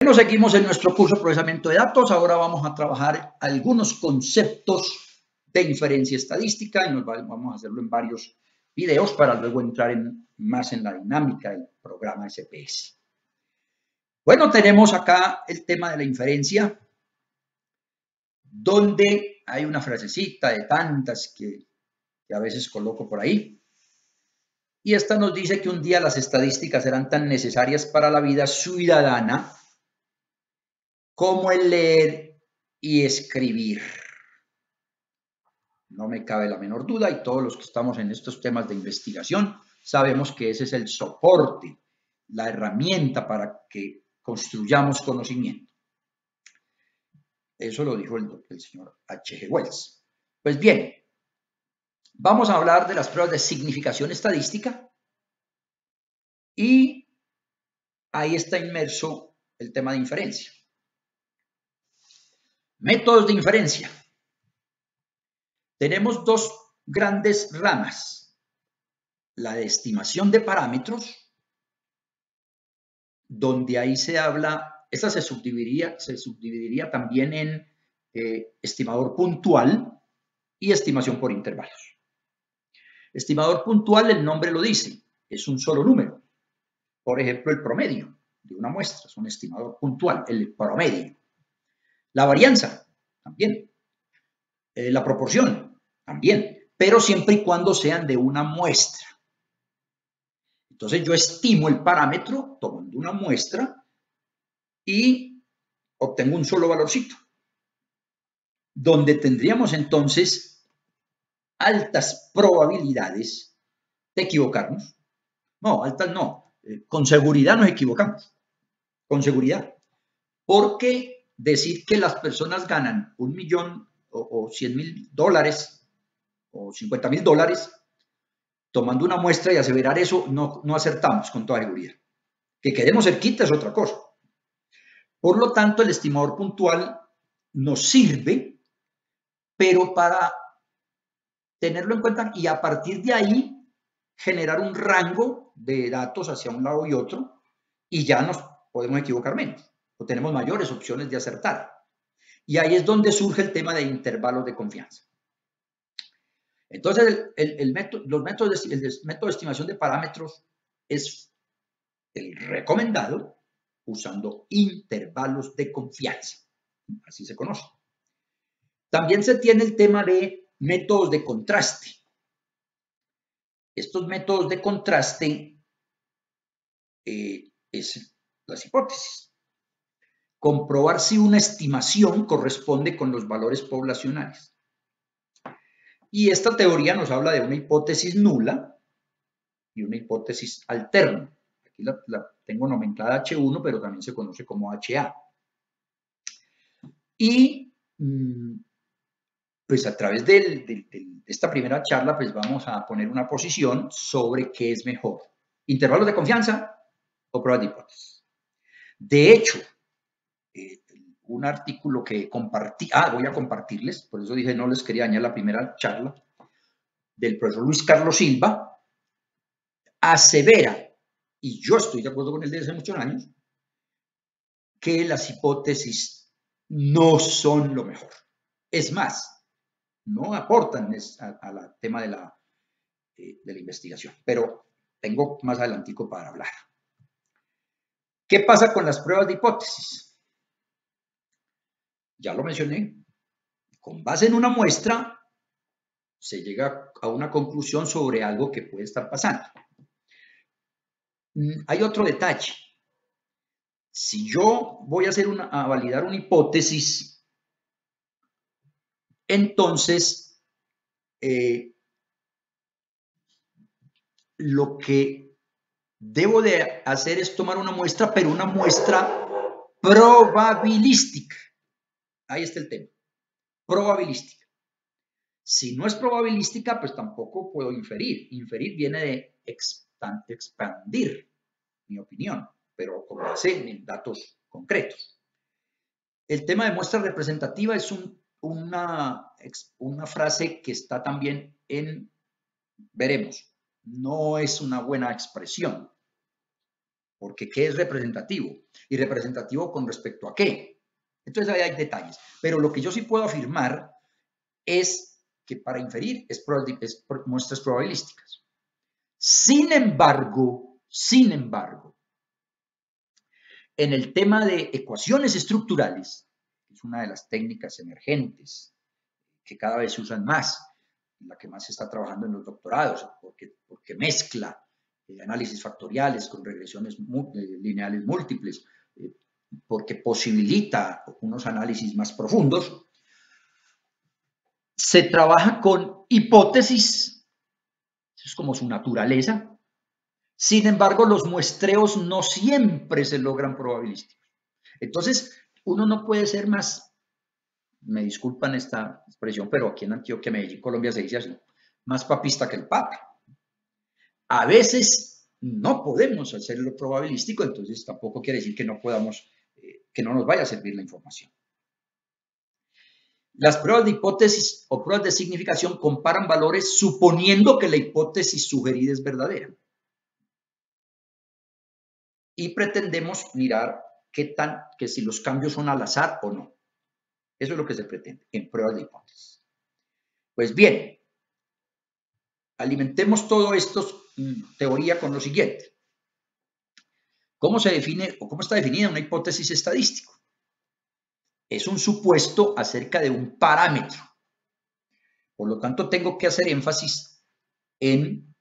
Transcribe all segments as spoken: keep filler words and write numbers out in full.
Bueno, seguimos en nuestro curso de procesamiento de datos. Ahora vamos a trabajar algunos conceptos de inferencia estadística y nos vamos a hacerlo en varios videos para luego entrar en, más en la dinámica del programa S P S. Bueno, tenemos acá el tema de la inferencia, donde hay una frasecita de tantas que, que a veces coloco por ahí. Y esta nos dice que un día las estadísticas serán tan necesarias para la vida ciudadana como el leer y escribir. No me cabe la menor duda, y todos los que estamos en estos temas de investigación sabemos que ese es el soporte, la herramienta para que construyamos conocimiento. Eso lo dijo el, el señor H G Wells. Pues bien, vamos a hablar de las pruebas de significación estadística y ahí está inmerso el tema de inferencia. Métodos de inferencia. Tenemos dos grandes ramas, la de estimación de parámetros, donde ahí se habla, esta se subdividiría, se subdividiría también en eh, estimador puntual y estimación por intervalos. Estimador puntual, el nombre lo dice, es un solo número. Por ejemplo, el promedio de una muestra es un estimador puntual, el promedio. La varianza, también. Eh, la proporción, también, pero siempre y cuando sean de una muestra. Entonces yo estimo el parámetro tomando una muestra y obtengo un solo valorcito, donde tendríamos entonces altas probabilidades de equivocarnos. No, altas no, eh, con seguridad nos equivocamos, con seguridad. Porque decir que las personas ganan un millón o, o cien mil dólares o cincuenta mil dólares tomando una muestra y aseverar eso, no, no acertamos con toda seguridad. Que quedemos cerquita es otra cosa. Por lo tanto, el estimador puntual nos sirve, pero para tenerlo en cuenta y a partir de ahí generar un rango de datos hacia un lado y otro y ya nos podemos equivocar menos o tenemos mayores opciones de acertar. Y ahí es donde surge el tema de intervalos de confianza. Entonces, el, el, el método, los métodos de, el método de estimación de parámetros es el recomendado usando intervalos de confianza. Así se conoce. También se tiene el tema de métodos de contraste. Estos métodos de contraste eh, es las hipótesis. Comprobar si una estimación corresponde con los valores poblacionales. Y esta teoría nos habla de una hipótesis nula y una hipótesis alterna. Aquí la, la tengo nomenclada H uno, pero también se conoce como H A. Y pues a través de, de, de esta primera charla, pues vamos a poner una posición sobre qué es mejor. ¿Intervalos de confianza o pruebas de hipótesis? De hecho, eh, un artículo que compartí, ah, voy a compartirles, por eso dije no les quería dañar la primera charla, del profesor Luis Carlos Silva, asevera, y yo estoy de acuerdo con él desde hace muchos años, que las hipótesis no son lo mejor. Es más, no aportan al tema de la, eh, de la investigación, pero tengo más adelantico para hablar. ¿Qué pasa con las pruebas de hipótesis? Ya lo mencioné. Con base en una muestra, se llega a una conclusión sobre algo que puede estar pasando. Hay otro detalle. Si yo voy a, hacer una, a validar una hipótesis, entonces eh, lo que debo de hacer es tomar una muestra, pero una muestra probabilística. Ahí está el tema. Probabilística. Si no es probabilística, pues tampoco puedo inferir. Inferir viene de expandir mi opinión, pero con base en datos concretos. El tema de muestra representativa es un, una, una frase que está también en veremos. No es una buena expresión, porque ¿qué es representativo? ¿Y representativo con respecto a qué? Entonces ahí hay detalles. Pero lo que yo sí puedo afirmar es que para inferir es, es muestras probabilísticas. Sin embargo, sin embargo, en el tema de ecuaciones estructurales, que es una de las técnicas emergentes que cada vez se usan más, la que más se está trabajando en los doctorados, porque, porque mezcla eh, análisis factoriales con regresiones eh, lineales múltiples, eh, porque posibilita unos análisis más profundos. Se trabaja con hipótesis, eso es como su naturaleza. Sin embargo, los muestreos no siempre se logran probabilísticos. Entonces, uno no puede ser más, me disculpan esta expresión, pero aquí en Antioquia, Medellín, Colombia se dice así, más papista que el Papa. A veces no podemos hacerlo probabilístico, entonces tampoco quiere decir que no podamos, eh, que no nos vaya a servir la información. Las pruebas de hipótesis o pruebas de significación comparan valores suponiendo que la hipótesis sugerida es verdadera. Y pretendemos mirar qué tan, que si los cambios son al azar o no. Eso es lo que se pretende en pruebas de hipótesis. Pues bien, alimentemos todo esto en teoría con lo siguiente. ¿Cómo se define o cómo está definida una hipótesis estadística? Es un supuesto acerca de un parámetro. Por lo tanto, tengo que hacer énfasis en,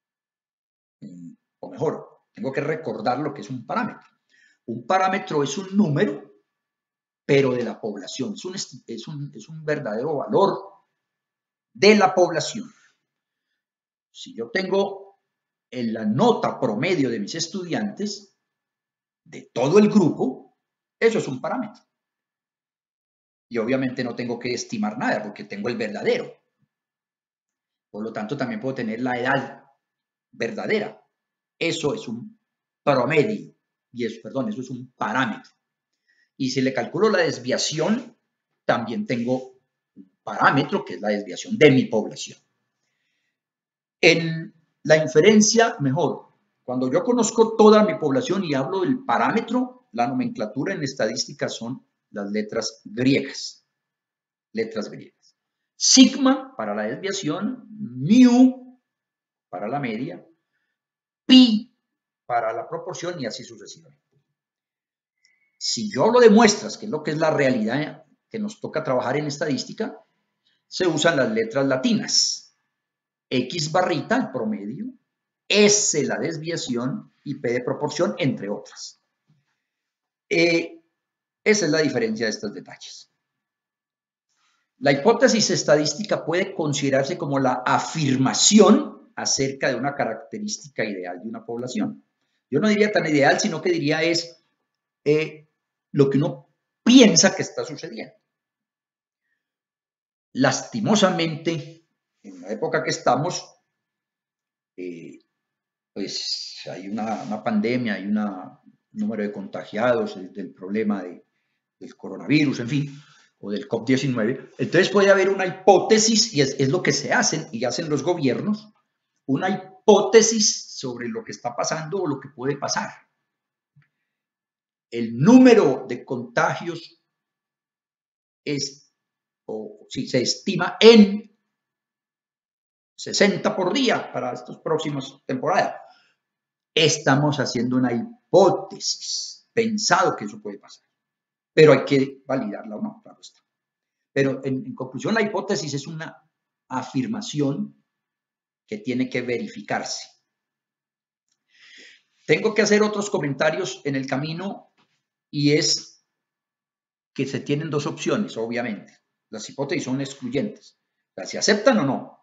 o mejor, tengo que recordar lo que es un parámetro. Un parámetro es un número, pero de la población. Es un, es un, es un verdadero valor de la población. Si yo tengo en la nota promedio de mis estudiantes, de todo el grupo, eso es un parámetro. Y obviamente no tengo que estimar nada porque tengo el verdadero. Por lo tanto, también puedo tener la edad verdadera. Eso es un promedio. Y eso, perdón, eso es un parámetro. Y si le calculo la desviación, también tengo un parámetro que es la desviación de mi población. En la inferencia, mejor, cuando yo conozco toda mi población y hablo del parámetro, la nomenclatura en estadística son las letras griegas. Letras griegas. Sigma para la desviación, mu para la media, pi para la proporción y así sucesivamente. Si yo hablo de muestras, que es lo que es la realidad que nos toca trabajar en estadística, se usan las letras latinas. X barrita, el promedio, S la desviación y P de proporción, entre otras. Eh, esa es la diferencia de estos detalles. La hipótesis estadística puede considerarse como la afirmación acerca de una característica ideal de una población. Yo no diría tan ideal, sino que diría es eh, lo que uno piensa que está sucediendo. Lastimosamente, en la época que estamos, eh, pues hay una, una pandemia, hay una, un número de contagiados del problema de, del coronavirus, en fin, o del COVID diecinueve. Entonces puede haber una hipótesis, y es, es lo que se hacen y hacen los gobiernos, una hipótesis sobre lo que está pasando o lo que puede pasar. El número de contagios es, o sí, se estima en sesenta por día para estas próximas temporadas. Estamos haciendo una hipótesis, pensado que eso puede pasar, pero hay que validarla o no, claro está. Pero en, en conclusión, la hipótesis es una afirmación que tiene que verificarse. Tengo que hacer otros comentarios en el camino y es que se tienen dos opciones, obviamente. Las hipótesis son excluyentes. Las se aceptan o no.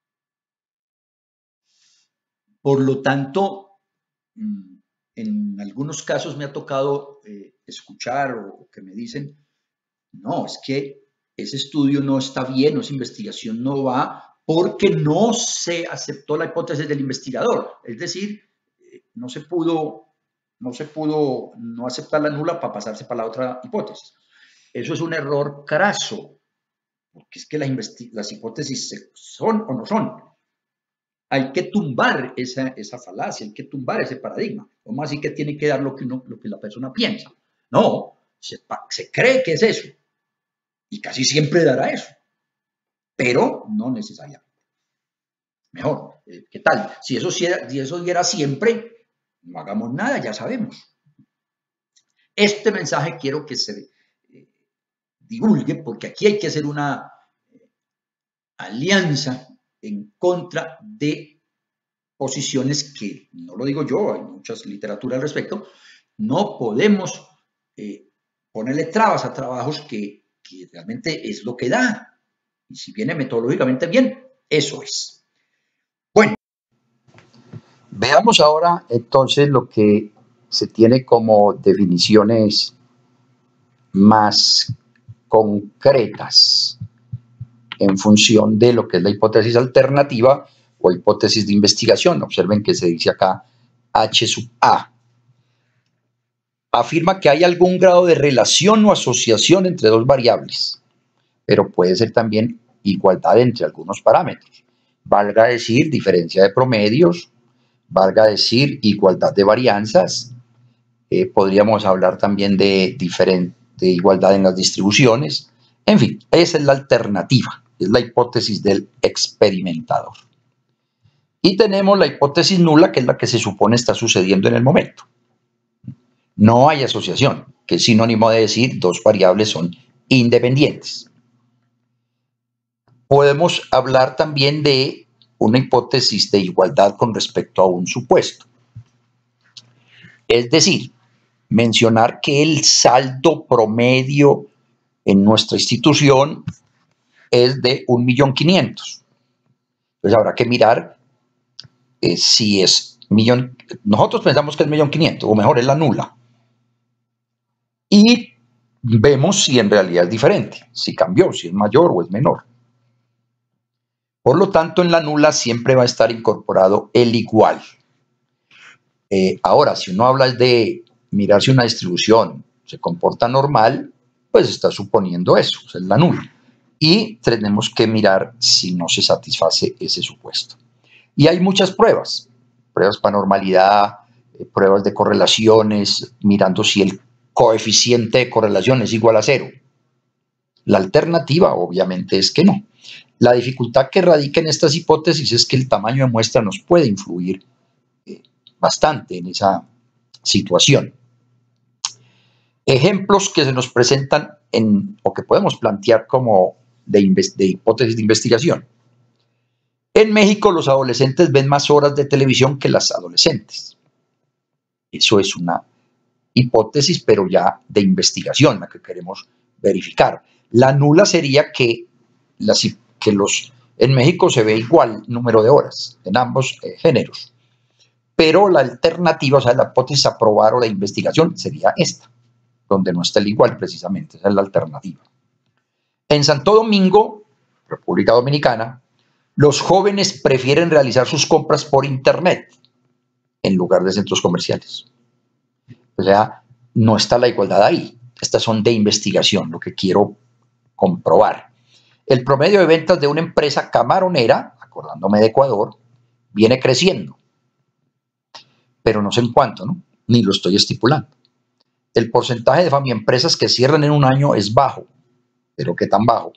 Por lo tanto, en algunos casos me ha tocado eh, escuchar o que me dicen, no, es que ese estudio no está bien, o esa investigación no va porque no se aceptó la hipótesis del investigador. Es decir, no se pudo, no se pudo no aceptar la nula para pasarse para la otra hipótesis. Eso es un error craso, porque es que la las hipótesis son o no son. hay que tumbar esa, esa falacia, hay que tumbar ese paradigma. ¿Cómo así que tiene que dar lo que, uno, lo que la persona piensa? No, se, se cree que es eso y casi siempre dará eso, pero no necesariamente. Mejor, ¿qué tal? Si eso, si eso diera siempre, no hagamos nada, ya sabemos. Este mensaje quiero que se eh, divulgue porque aquí hay que hacer una eh, alianza en contra de posiciones que, no lo digo yo, hay muchas literaturas al respecto, no podemos eh, ponerle trabas a trabajos que, que realmente es lo que da. Y si viene metodológicamente bien, eso es. Bueno. Veamos ahora entonces lo que se tiene como definiciones más concretas en función de lo que es la hipótesis alternativa o hipótesis de investigación. Observen que se dice acá H sub A. Afirma que hay algún grado de relación o asociación entre dos variables, pero puede ser también igualdad entre algunos parámetros. Valga decir, diferencia de promedios, valga decir, igualdad de varianzas. Eh, podríamos hablar también de, de igualdad en las distribuciones. En fin, esa es la alternativa, es la hipótesis del experimentador. Y tenemos la hipótesis nula, que es la que se supone está sucediendo en el momento. No hay asociación, que es sinónimo de decir dos variables son independientes. Podemos hablar también de una hipótesis de igualdad con respecto a un supuesto. Es decir, mencionar que el saldo promedio en nuestra institución es de un millón quinientos. Entonces habrá que mirar eh, si es millón. Nosotros pensamos que es millón quinientos, o mejor, es la nula. Y vemos si en realidad es diferente, si cambió, si es mayor o es menor. Por lo tanto, en la nula siempre va a estar incorporado el igual. Eh, ahora, si uno habla de mirar si una distribución se comporta normal, pues está suponiendo eso, es la nula. Y tenemos que mirar si no se satisface ese supuesto. Y hay muchas pruebas, pruebas para normalidad, eh, pruebas de correlaciones, mirando si el coeficiente de correlación es igual a cero. La alternativa, obviamente, es que no. La dificultad que radica en estas hipótesis es que el tamaño de muestra nos puede influir eh, bastante en esa situación. Ejemplos que se nos presentan en, o que podemos plantear como de, de hipótesis de investigación. En México los adolescentes ven más horas de televisión que las adolescentes. Eso es una hipótesis, pero ya de investigación, la que queremos verificar. La nula sería que, las, que los, en México se ve igual número de horas en ambos eh, géneros. Pero la alternativa, o sea, la hipótesis a probar o la investigación sería esta, donde no está el igual precisamente, esa es la alternativa. En Santo Domingo, República Dominicana, los jóvenes prefieren realizar sus compras por internet en lugar de centros comerciales. O sea, no está la igualdad ahí. Estas son de investigación, lo que quiero comprobar. El promedio de ventas de una empresa camaronera, acordándome de Ecuador, viene creciendo. Pero no sé en cuánto, ¿no? Ni lo estoy estipulando. El porcentaje de familiaempresas que cierran en un año es bajo. ¿Pero qué tan bajo?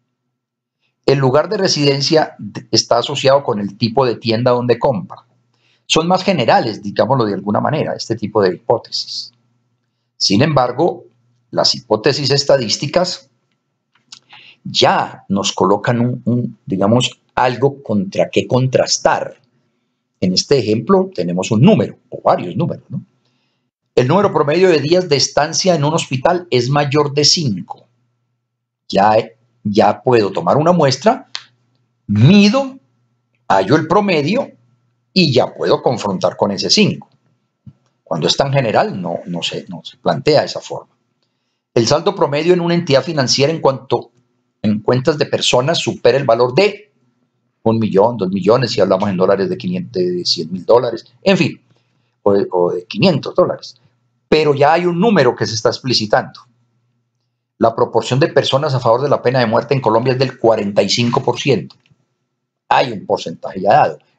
El lugar de residencia está asociado con el tipo de tienda donde compra. Son más generales, digámoslo de alguna manera, este tipo de hipótesis. Sin embargo, las hipótesis estadísticas ya nos colocan un, un, digamos, algo contra qué contrastar. En este ejemplo tenemos un número, o varios números, ¿no? El número promedio de días de estancia en un hospital es mayor de cinco. Ya, ya puedo tomar una muestra, mido, hallo el promedio y ya puedo confrontar con ese cinco. Cuando es tan general, no, no, se, no se plantea de esa forma. El saldo promedio en una entidad financiera en cuanto en cuentas de personas supera el valor de un millón, dos millones, si hablamos en dólares de quinientos, de cien mil dólares, en fin, o de, o de quinientos dólares. Pero ya hay un número que se está explicitando. La proporción de personas a favor de la pena de muerte en Colombia es del cuarenta y cinco por ciento. Hay un porcentaje ya dado.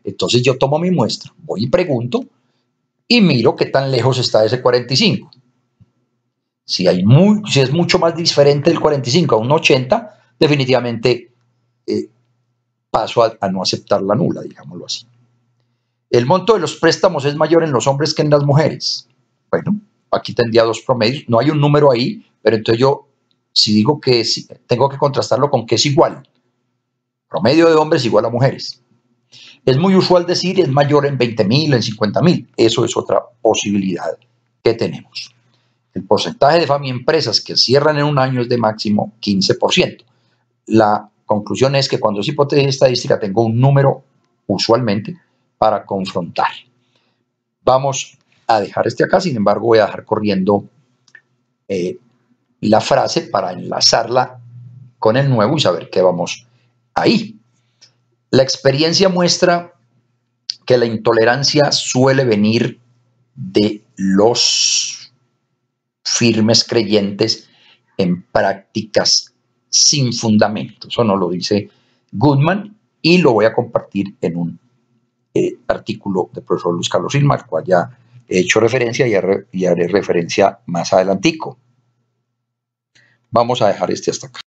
Entonces yo tomo mi muestra, voy y pregunto y miro qué tan lejos está ese cuarenta y cinco. Si, hay muy, si es mucho más diferente del cuarenta y cinco a un ochenta, definitivamente eh, paso a, a no aceptar la nula, digámoslo así. El monto de los préstamos es mayor en los hombres que en las mujeres. Bueno, aquí tendría dos promedios, no hay un número ahí, pero entonces yo, si digo que es, tengo que contrastarlo con que es igual. Promedio de hombres igual a mujeres. Es muy usual decir es mayor en veinte mil, en cincuenta mil. Eso es otra posibilidad que tenemos. El porcentaje de F A M y empresas que cierran en un año es de máximo quince por ciento. La conclusión es que cuando es hipótesis estadística tengo un número, usualmente, para confrontar. Vamos a dejar este acá, sin embargo voy a dejar corriendo eh, la frase para enlazarla con el nuevo y saber qué vamos ahí. La experiencia muestra que la intolerancia suele venir de los firmes creyentes en prácticas sin fundamento. Eso nos lo dice Goodman y lo voy a compartir en un eh, artículo del profesor Luis Carlos Silma, al cual ya he hecho referencia y, haré, y haré referencia más adelantico. Vamos a dejar este hasta acá.